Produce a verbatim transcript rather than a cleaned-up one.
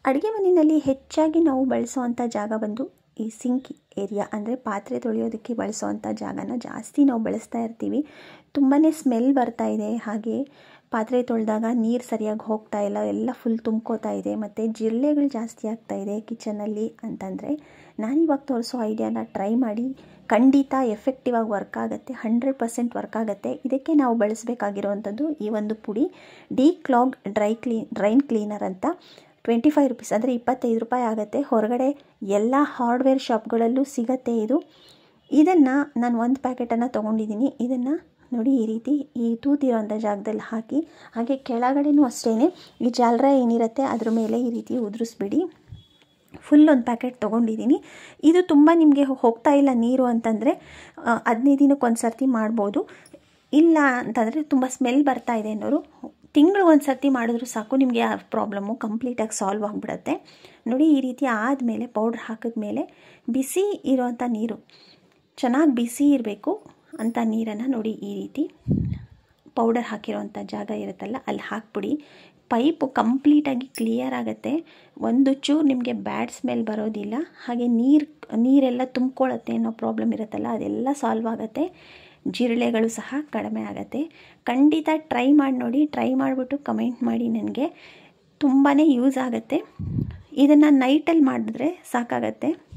ಅಡುಗೆ ಮನೆಯಲ್ಲಿ ಹೆಚ್ಚಾಗಿ ನಾವು ಬಳಸೋವಂಥ ಜಾಗ ಬಂದು ಈ ಸಿಂಕ್ ಏರಿಯಾ, ಅಂದರೆ ಪಾತ್ರೆ ತೊಳೆಯೋದಕ್ಕೆ ಬಳಸೋವಂಥ ಜಾಗನ ಜಾಸ್ತಿ ನಾವು ಬಳಸ್ತಾ ಇರ್ತೀವಿ. ತುಂಬಾ ಸ್ಮೆಲ್ ಬರ್ತಾ ಇದೆ, ಹಾಗೆ ಪಾತ್ರೆ ತೊಳೆದಾಗ ನೀರು ಸರಿಯಾಗಿ ಹೋಗ್ತಾ ಇಲ್ಲ, ಎಲ್ಲ ಫುಲ್ ತುಂಬ್ಕೋತಾ ಇದೆ, ಮತ್ತು ಜಿರಳೆಗಳು ಜಾಸ್ತಿ ಆಗ್ತಾ ಇದೆ ಕಿಚನಲ್ಲಿ ಅಂತಂದರೆ ನಾನಿವಾಗ ತೋರಿಸೋ ಐಡಿಯಾನ ಟ್ರೈ ಮಾಡಿ. ಖಂಡಿತ ಎಫೆಕ್ಟಿವ್ ಆಗಿ ವರ್ಕ್ ಆಗುತ್ತೆ, ಹಂಡ್ರೆಡ್ ಪರ್ಸೆಂಟ್ ವರ್ಕ್ ಆಗುತ್ತೆ. ಇದಕ್ಕೆ ನಾವು ಬಳಸಬೇಕಾಗಿರುವಂಥದ್ದು ಈ ಒಂದು ಪುಡಿ, declog dry clean drain cleaner ಅಂತ. ಟ್ವೆಂಟಿ ಫೈವ್ ರುಪೀಸ್ ಅಂದರೆ ಇಪ್ಪತ್ತೈದು ರೂಪಾಯಿ ಆಗುತ್ತೆ. ಹೊರಗಡೆ ಎಲ್ಲ ಹಾರ್ಡ್ವೇರ್ ಶಾಪ್ಗಳಲ್ಲೂ ಸಿಗುತ್ತೆ ಇದು. ಇದನ್ನು ನಾನು ಒಂದು ಪ್ಯಾಕೆಟನ್ನು ತೊಗೊಂಡಿದ್ದೀನಿ. ಇದನ್ನು ನೋಡಿ ಈ ರೀತಿ ಈ ತೂತಿರೋಂಥ ಜಾಗದಲ್ಲಿ ಹಾಕಿ, ಹಾಗೆ ಕೆಳಗಡೆನೂ ಅಷ್ಟೇ ಈ ಜಾಲರ ಏನಿರುತ್ತೆ ಅದ್ರ ಮೇಲೆ ಈ ರೀತಿ ಉದುರಿಸ್ಬಿಡಿ. ಫುಲ್ ಒಂದು ಪ್ಯಾಕೆಟ್ ತೊಗೊಂಡಿದ್ದೀನಿ. ಇದು ತುಂಬ ನಿಮಗೆ ಹೋಗ್ತಾ ಇಲ್ಲ ನೀರು ಅಂತಂದರೆ ಹದಿನೈದು ದಿನಕ್ಕೆ ಒಂದು ಸರ್ತಿ ಮಾಡ್ಬೋದು. ಇಲ್ಲ ಅಂತಂದರೆ ತುಂಬ ಸ್ಮೆಲ್ ಬರ್ತಾ ಇದೆ ಅನ್ನೋರು ತಿಂಗಳು ಒಂದು ಸರ್ತಿ ಮಾಡಿದ್ರು ಸಾಕು, ನಿಮಗೆ ಆ ಪ್ರಾಬ್ಲಮ್ಮು ಕಂಪ್ಲೀಟಾಗಿ ಸಾಲ್ವ್ ಆಗಿಬಿಡುತ್ತೆ. ನೋಡಿ ಈ ರೀತಿ ಆದಮೇಲೆ ಪೌಡ್ರ್ ಹಾಕಿದ್ಮೇಲೆ ಬಿಸಿ ಇರೋವಂಥ ನೀರು, ಚೆನ್ನಾಗಿ ಬಿಸಿ ಇರಬೇಕು ಅಂಥ ನೀರನ್ನು ನೋಡಿ ಈ ರೀತಿ ಪೌಡರ್ ಹಾಕಿರೋವಂಥ ಜಾಗ ಇರುತ್ತಲ್ಲ ಅಲ್ಲಿ ಹಾಕ್ಬಿಡಿ. ಪೈಪು ಕಂಪ್ಲೀಟಾಗಿ ಕ್ಲಿಯರ್ ಆಗುತ್ತೆ, ಒಂದು ಚೂರು ನಿಮಗೆ ಬ್ಯಾಡ್ ಸ್ಮೆಲ್ ಬರೋದಿಲ್ಲ. ಹಾಗೆ ನೀರು ನೀರೆಲ್ಲ ತುಂಬ್ಕೊಳ್ಳುತ್ತೆ ಅನ್ನೋ ಪ್ರಾಬ್ಲಮ್ ಇರುತ್ತಲ್ಲ ಅದೆಲ್ಲ ಸಾಲ್ವ್ ಆಗುತ್ತೆ. ಜಿರಳೆಗಳು ಸಹ ಕಡಿಮೆ ಆಗುತ್ತೆ. ಖಂಡಿತ ಟ್ರೈ ಮಾಡಿ ನೋಡಿ. ಟ್ರೈ ಮಾಡಿಬಿಟ್ಟು ಕಮೆಂಟ್ ಮಾಡಿ ನನಗೆ. ತುಂಬಾ ಯೂಸ್ ಆಗುತ್ತೆ. ಇದನ್ನು ನೈಟಲ್ಲಿ ಮಾಡಿದ್ರೆ ಸಾಕಾಗತ್ತೆ.